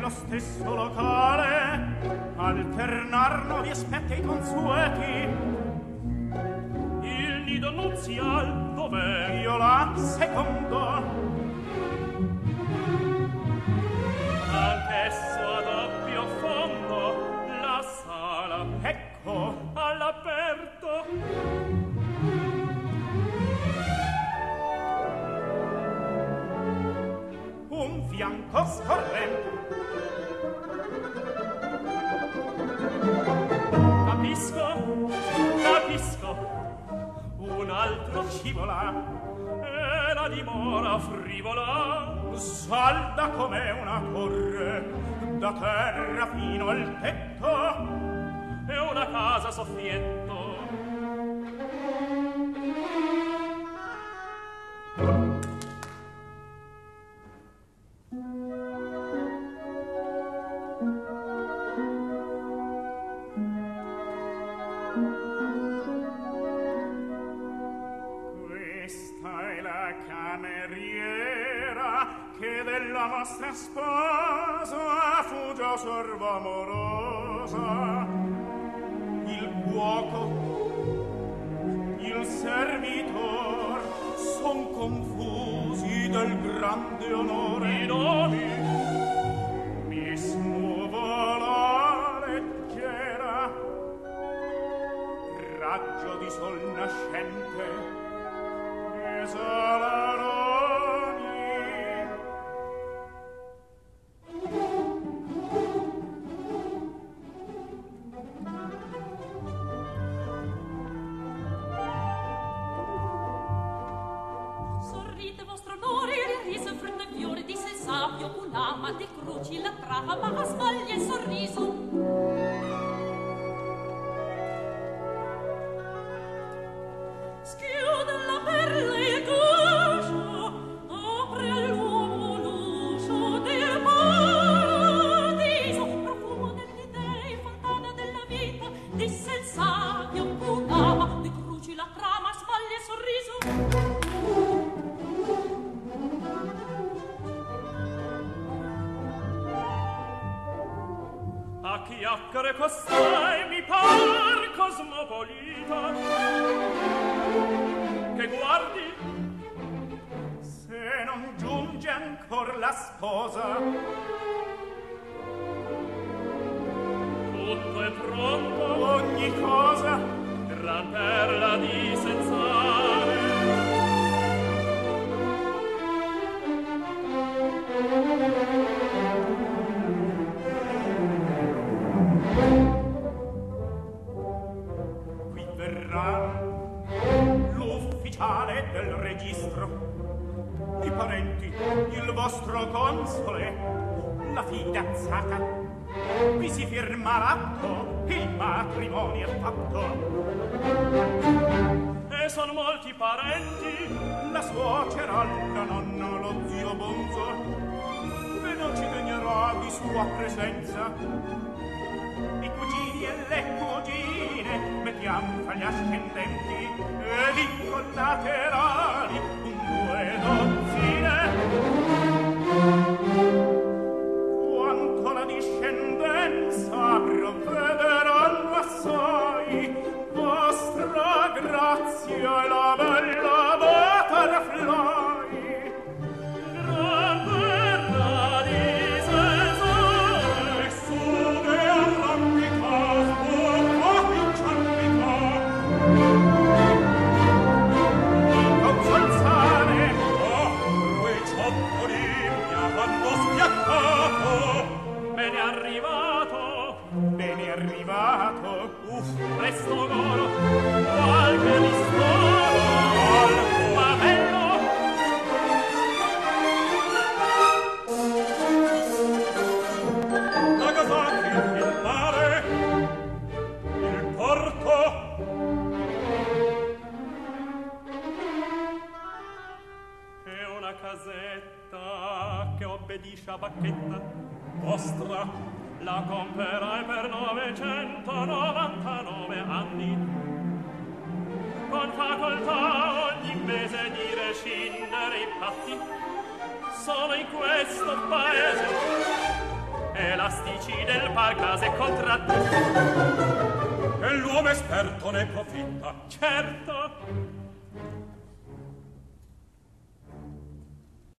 stesso locale alternar nuovi aspetti e consueti. Il nido nuzial dov'è? Io là secondo. Anch'esso a doppio fondo, la sala ecco all'aperto. Un fianco scorrente. Capisco, un altro scivola, e la dimora frivola, salda come una torre, da terra fino al tetto, e una casa soffietto. Nostra sposa fu già serva amorosa. Il cuoco, il servitor son confusi del grande onore. I nomi mi smuovo la leggera, raggio di sol nascente esalarò. Un'ama di cruci la trama, ma sbaglia il sorriso. Schiude la perla il guscio, apre all'uomo l'uscio del paradiso. Profumo degli dei, fontana della vita, disse il savio. Un'ama di cruci la trama, sbaglia il sorriso. Chiacchiere costai mi par cosmopolita, che guardi se non giunge ancor la sposa. Tutto è pronto, ogni cosa, gran perla di senz'are. L'ufficiale del registro, i parenti, il vostro console, la fidanzata. Vi si firma l'atto, il matrimonio è fatto. E son molti parenti, la suocera, la nonna, lo zio Bonzo, che non ci degnerà di sua presenza. I cugini e le cugine mettiamo fra gli ascendenti ed in collaterali due dozzine. Quanto la discendenza provvederanno assai, vostra grazia e la bella butterfly. Bene arrivato, presto goro, qualche ristoro, ma bello. Nagasaki, il mare, il porto. È una casetta che obbedisce a bacchetta vostra. La comperai per 999 anni, con facoltà ogni mese di rescindere i patti. Solo in questo paese pasticci del par case contraddetto. E l'uomo esperto ne profitta. Certo.